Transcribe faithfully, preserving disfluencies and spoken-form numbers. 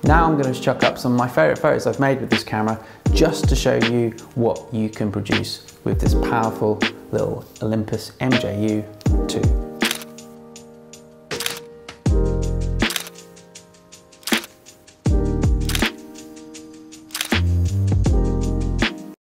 Now I'm going to chuck up some of my favourite photos I've made with this camera just to show you what you can produce with this powerful little Olympus M J U two.